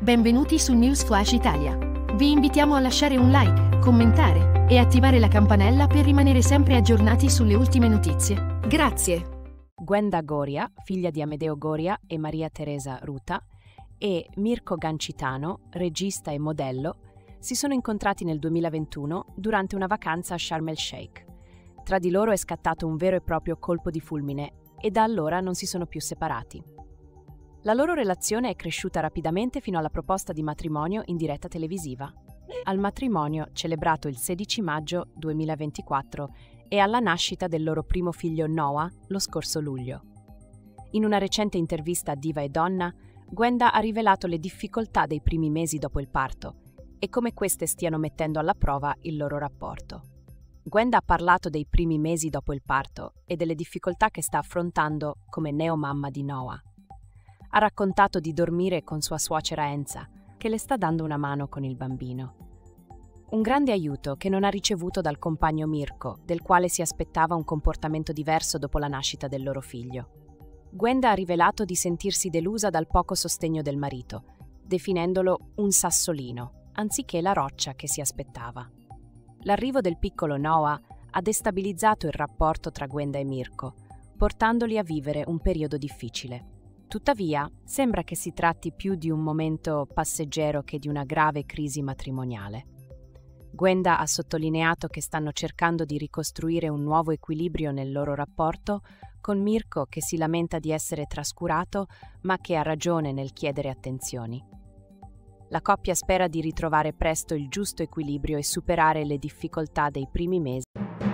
Benvenuti su News Flash Italia. Vi invitiamo a lasciare un like, commentare e attivare la campanella per rimanere sempre aggiornati sulle ultime notizie. Grazie. Gwenda Goria, figlia di Amedeo Goria e Maria Teresa Ruta, e Mirko Gancitano, regista e modello, si sono incontrati nel 2021 durante una vacanza a Sharm el Sheikh. Tra di loro è scattato un vero e proprio colpo di fulmine e da allora non si sono più separati. La loro relazione è cresciuta rapidamente fino alla proposta di matrimonio in diretta televisiva. Al matrimonio, celebrato il 16 maggio 2024, e alla nascita del loro primo figlio Noah lo scorso luglio. In una recente intervista a Diva e Donna, Gwenda ha rivelato le difficoltà dei primi mesi dopo il parto e come queste stiano mettendo alla prova il loro rapporto. Gwenda ha parlato dei primi mesi dopo il parto e delle difficoltà che sta affrontando come neomamma di Noah. Ha raccontato di dormire con sua suocera Enza, che le sta dando una mano con il bambino. Un grande aiuto che non ha ricevuto dal compagno Mirko, del quale si aspettava un comportamento diverso dopo la nascita del loro figlio. Gwenda ha rivelato di sentirsi delusa dal poco sostegno del marito, definendolo un sassolino, anziché la roccia che si aspettava. L'arrivo del piccolo Noah ha destabilizzato il rapporto tra Gwenda e Mirko, portandoli a vivere un periodo difficile. Tuttavia, sembra che si tratti più di un momento passeggero che di una grave crisi matrimoniale. Gwenda ha sottolineato che stanno cercando di ricostruire un nuovo equilibrio nel loro rapporto, con Mirko che si lamenta di essere trascurato, ma che ha ragione nel chiedere attenzioni. La coppia spera di ritrovare presto il giusto equilibrio e superare le difficoltà dei primi mesi.